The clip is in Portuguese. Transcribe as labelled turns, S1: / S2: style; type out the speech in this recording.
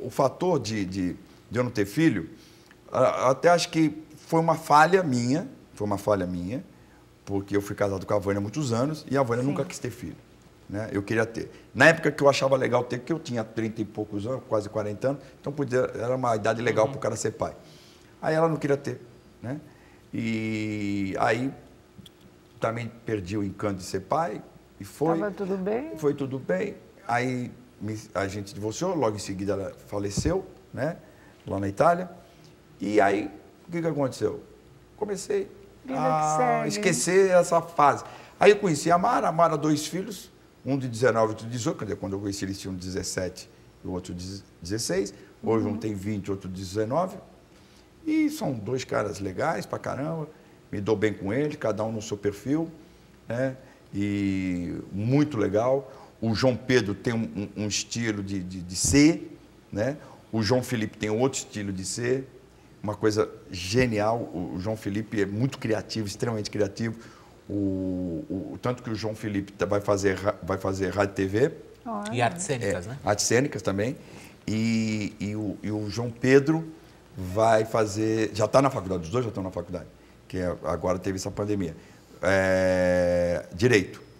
S1: o fator de eu não ter filho, até acho que foi uma falha minha, porque eu fui casado com a Vânia há muitos anos e a Vânia nunca quis ter filho. Né? Eu queria ter. Na época que eu achava legal ter, porque eu tinha 30 e poucos anos, quase 40 anos, então era uma idade legal para o cara ser pai. Aí ela não queria ter. Né? E aí também perdi o encanto de ser pai e foi.
S2: Estava tudo bem?
S1: Foi tudo bem. Aí a gente divorciou, logo em seguida ela faleceu, né? Lá na Itália. E aí, o que aconteceu? Comecei a esquecer essa fase. Aí eu conheci a Mara, 2 filhos, um de 19 e outro de 18, quando eu conheci eles tinham 17 e o outro 16. Hoje um tem 20 e outro 19. E são 2 caras legais pra caramba, me dou bem com eles, cada um no seu perfil, né? E muito legal. O João Pedro tem um estilo de ser, né? O João Felipe tem outro estilo de ser, uma coisa genial. O João Felipe é muito criativo, extremamente criativo. Tanto que o João Felipe vai fazer rádio e TV.
S3: E artes cênicas, né?
S1: Artes cênicas também. E o João Pedro vai fazer... Já está na faculdade, os dois já estão na faculdade, que agora teve essa pandemia. Direito.